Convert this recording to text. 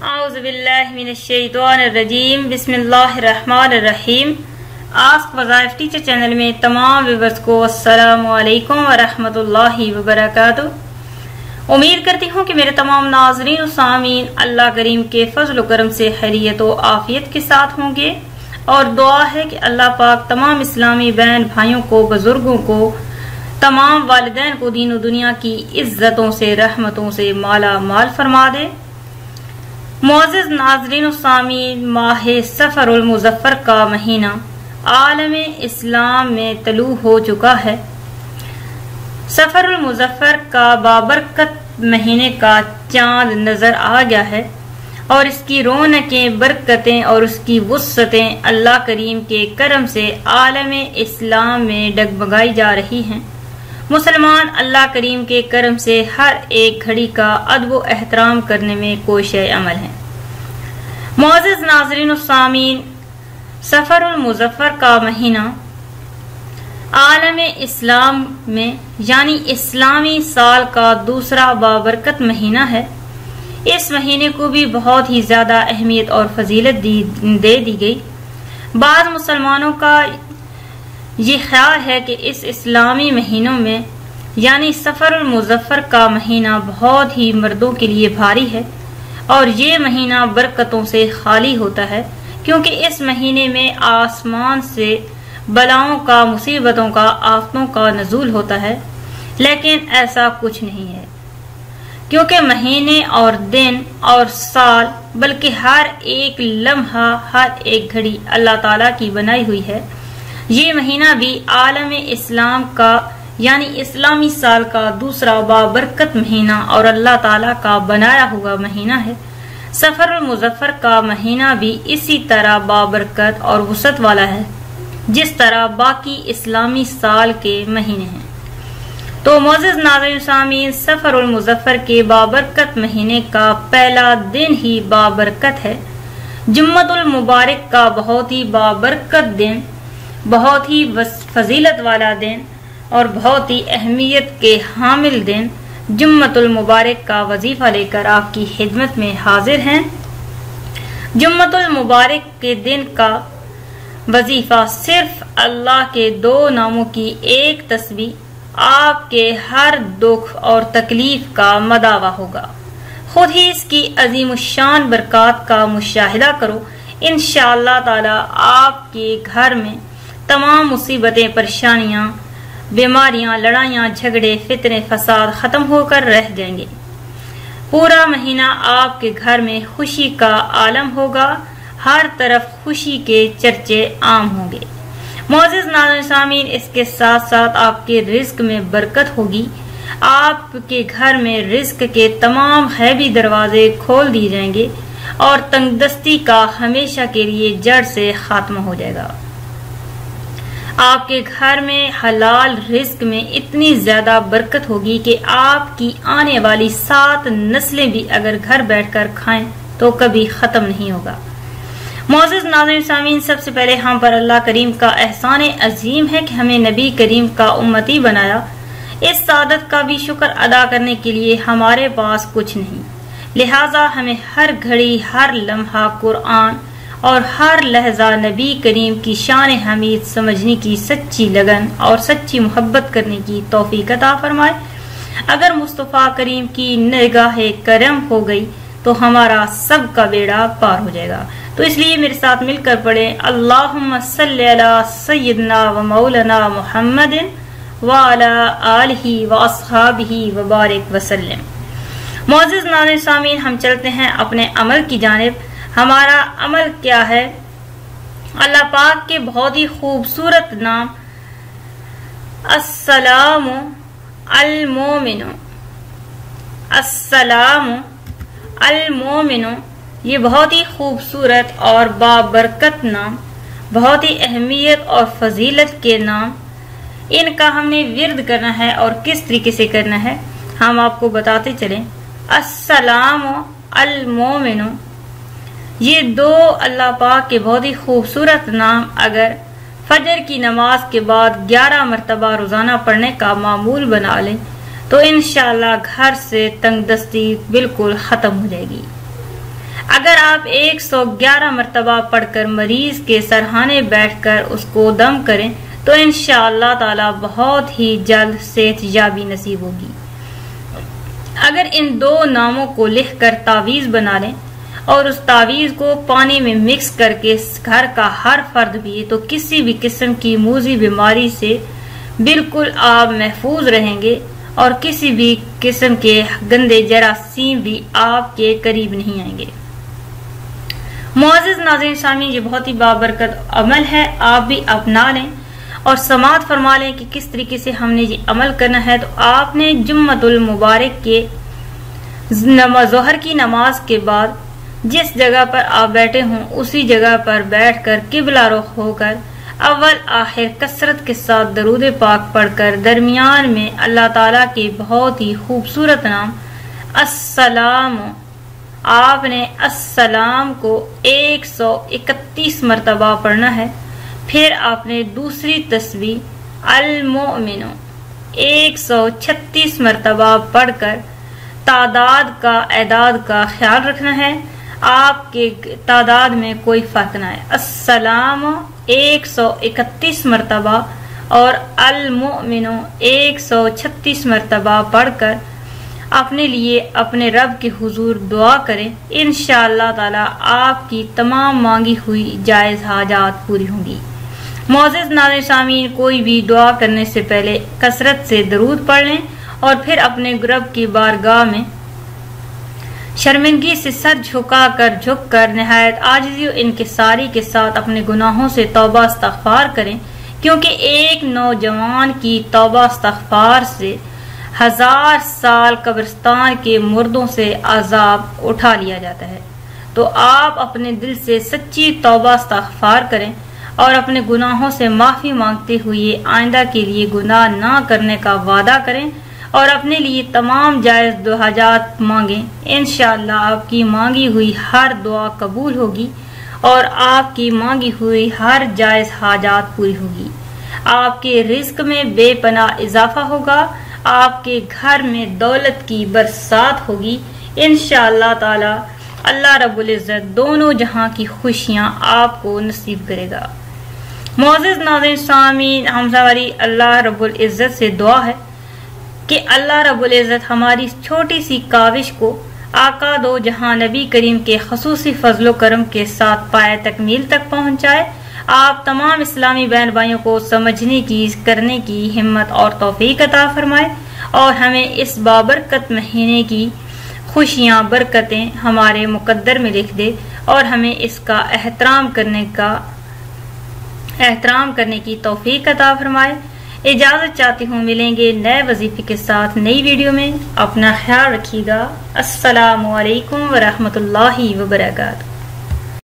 اعوذ باللہ من الشیطان الرجیم بسم اللہ الرحمن الرحیم۔ آسک وظائف ٹیچر چینل میں تمام ویورز کو السلام علیکم ورحمۃ اللہ وبرکاتہ۔ امید کرتی ہوں کہ میرے تمام ناظرین و سامعین اللہ کریم کے فضل و کرم سے خیریت و عافیت کے ساتھ ہوں گے، اور دعا ہے کہ اللہ پاک تمام اسلامی بہن بھائیوں کو، بزرگوں کو، تمام والدین کو دین و دنیا کی عزتوں سے، رحمتوں سے مالا مال فرما دے۔ معزز ناظرین و سامعین، ماہ سفر المظفر کا مہینہ عالم اسلام میں طلوع ہو چکا ہے۔ سفر المظفر کا بابرکت مہینے کا چاند نظر آ گیا ہے، اور اس کی رونقیں، برکتیں اور اس کی وسعتیں اللہ کریم کے کرم سے عالم اسلام میں ڈگمگائی جا رہی ہیں۔ مسلمان اللہ کریم کے کرم سے ہر ایک گھڑی کا ادب و احترام کرنے میں کوشش عمل ہے۔ معزز ناظرین و سامعین، سفر المظفر کا مہینہ عالم اسلام میں یعنی اسلامی سال کا دوسرا بابرکت مہینہ ہے۔ اس مہینے کو بھی بہت ہی زیادہ اہمیت اور فضیلت دے دی گئی۔ بعض مسلمانوں کا یہ خیال ہے کہ اس اسلامی مہینوں میں یعنی سفر المظفر کا مہینہ بہت ہی مردوں کے لیے بھاری ہے، اور یہ مہینہ برکتوں سے خالی ہوتا ہے، کیونکہ اس مہینے میں آسمان سے بلاؤں کا، مصیبتوں کا، آفتوں کا نزول ہوتا ہے۔ لیکن ایسا کچھ نہیں ہے، کیونکہ مہینے اور دن اور سال بلکہ ہر ایک لمحہ، ہر ایک گھڑی اللہ تعالیٰ کی بنائی ہوئی ہے۔ یہ مہینہ بھی عالم اسلام کا یعنی اسلامی سال کا دوسرا بابرکت مہینہ اور اللہ تعالیٰ کا بنایا ہوا مہینہ ہے۔ سفر المظفر کا مہینہ بھی اسی طرح بابرکت اور وسعت والا ہے جس طرح باقی اسلامی سال کے مہینے ہیں۔ تو معزز ناظرین سامعین، سفر المظفر کے بابرکت مہینے کا پہلا دن ہی بابرکت ہے۔ جمعۃ المبارک کا بہت ہی بابرکت دن، بہت ہی فضیلت والا دن اور بہت ہی اہمیت کے حامل دن جمعۃ المبارک کا وظیفہ لے کر آپ کی خدمت میں حاضر ہیں۔ جمعۃ المبارک کے دن کا وظیفہ صرف اللہ کے دو ناموں کی ایک تسبیح آپ کے ہر دکھ اور تکلیف کا مداوع ہوگا۔ خود ہی اس کی عظیم الشان برکات کا مشاہدہ کرو۔ انشاءاللہ تعالی آپ کے گھر میں تمام مصیبتیں، پریشانیاں، بیماریاں، لڑائیاں، جھگڑے، فتنے، فساد ختم ہو کر رہ جائیں گے۔ پورا مہینہ آپ کے گھر میں خوشی کا عالم ہوگا، ہر طرف خوشی کے چرچے عام ہوں گے۔ معزز ناظرین سامعین، اس کے ساتھ ساتھ آپ کے رزق میں برکت ہوگی۔ آپ کے گھر میں رزق کے تمام غیبی دروازے کھول دیے جائیں گے، اور تنگ دستی کا ہمیشہ کے لیے جڑ سے خاتمہ ہو جائے گا۔ آپ کے گھر میں حلال رزق میں اتنی زیادہ برکت ہوگی کہ آپ کی آنے والی 7 نسلیں بھی اگر گھر بیٹھ کر کھائیں تو کبھی ختم نہیں ہوگا۔ معزز ناظرین سامعین، سب سے پہلے ہم پر اللہ کریم کا احسان عظیم ہے کہ ہمیں نبی کریم کا امتی بنایا۔ اس سعادت کا بھی شکر ادا کرنے کے لیے ہمارے پاس کچھ نہیں، لہٰذا ہمیں ہر گھڑی، ہر لمحہ قرآن اور ہر لحظہ نبی کریم کی شان حمید سمجھنے کی سچی لگن اور سچی محبت کرنے کی توفیق عطا فرمائے۔ اگر مصطفیٰ کریم کی نگاہ کرم ہو گئی تو ہمارا سب کا بیڑا پار ہو جائے گا۔ تو اس لیے میرے ساتھ مل کر پڑھیں اللہم صلی علی سیدنا و مولانا محمد وعلی آلہ واصحابہ وبارک وسلم۔ معزز ناظرین سامعین، ہم چلتے ہیں اپنے عمل کی جانب۔ ہمارا عمل کیا ہے؟ اللہ پاک کے بہت ہی خوبصورت نام السلام المومن، السلام المومن، یہ بہت ہی خوبصورت اور بابرکت نام، بہت ہی اہمیت اور فضیلت کے نام، ان کا ہم نے ورد کرنا ہے، اور کس طریقے سے کرنا ہے ہم آپ کو بتاتے چلیں۔ السلام المومن، یہ دو اللہ پاک کے بہت ہی خوبصورت نام اگر فجر کی نماز کے بعد 11 مرتبہ روزانہ پڑھنے کا معمول بنا لیں تو انشاءاللہ گھر سے تنگ دستی بالکل ختم ہو جائے گی۔ اگر آپ 111 مرتبہ پڑھ کر مریض کے سرہانے بیٹھ کر اس کو دم کریں تو انشاءاللہ تعالی بہت ہی جلد صحت یابی نصیب ہوگی۔ اگر ان 2 ناموں کو لکھ کر تعویذ بنا لیں اور اس تعویذ کو پانی میں مکس کر کے گھر کا ہر فرد بھی تو کسی بھی قسم کی موذی بیماری سے بالکل آپ محفوظ رہیں گے اور کسی بھی قسم کے گندے جراثیم بھی آپ کے قریب نہیں آئیں گے۔ معزز ناظرین سامعین، یہ بہت ہی بابرکت عمل ہے، آپ بھی اپنا لیں اور سماعت فرما لیں کہ کس طریقے سے ہم نے یہ عمل کرنا ہے۔ تو آپ نے جمعۃ المبارک کے ظہر کی نماز کے بعد جس جگہ پر آپ بیٹھے ہوں اسی جگہ پر بیٹھ کر قبلہ رخ ہو کر اول آخر کثرت کے ساتھ درود پاک پڑھ کر درمیان میں اللہ تعالیٰ کے بہت ہی خوبصورت نام السلام، آپ نے السلام کو 131 مرتبہ پڑھنا ہے۔ پھر آپ نے دوسری تسبیح المؤمن 136 مرتبہ پڑھ کر اعداد کا خیال رکھنا ہے، آپ کے تعداد میں کوئی فرق نہ ہے۔ السلام 131 مرتبہ اور المؤمن 136 مرتبہ پڑھ کر اپنے لیے اپنے رب کے حضور دعا کریں، انشاءاللہ تعالی آپ کی تمام مانگی ہوئی جائز حاجات پوری ہوں گی۔ معزز ناظرین سامعین، کوئی بھی دعا کرنے سے پہلے کثرت سے درود پڑھ لیں اور پھر اپنے رب کی بارگاہ میں شرمندگی سے سر جھک کر نہایت عاجزی و انکساری کے ساتھ اپنے گناہوں سے توبہ استغفار کریں، کیونکہ ایک نوجوان کی توبہ استغفار سے 1000 سال قبرستان کے مردوں سے عذاب اٹھا لیا جاتا ہے۔ تو آپ اپنے دل سے سچی توبہ استغفار کریں اور اپنے گناہوں سے معافی مانگتے ہوئے آئندہ کے لیے گناہ نہ کرنے کا وعدہ کریں اور اپنے لیے تمام جائز حاجات مانگیں، انشاءاللہ آپ کی مانگی ہوئی ہر دعا قبول ہوگی اور آپ کی مانگی ہوئی ہر جائز حاجات پوری ہوگی۔ آپ کے رزق میں بے پناہ اضافہ ہوگا، آپ کے گھر میں دولت کی برسات ہوگی، انشاءاللہ تعالی اللہ رب العزت دونوں جہاں کی خوشیاں آپ کو نصیب کرے گا۔ معزز ناظرین سامعین، ہماری اللہ رب العزت سے دعا ہے کہ اللہ رب العزت ہماری چھوٹی سی کاوش کو آقا دو جہاں نبی کریم کے خصوصی فضل و کرم کے ساتھ پائے تکمیل تک پہنچائے۔ آپ تمام اسلامی بہن بھائیوں کو سمجھنے کی، کرنے کی ہمت اور توفیق عطا فرمائے اور ہمیں اس بابرکت مہینے کی خوشیاں برکتیں ہمارے مقدر میں لکھ دے اور ہمیں اس کا احترام کرنے کی توفیق عطا فرمائے۔ اجازت چاہتی ہوں، ملیں گے نئے وظیفے کے ساتھ نئی ویڈیو میں۔ اپنا خیال رکھیے گا۔ السلام علیکم ورحمۃ اللہ وبرکاتہ۔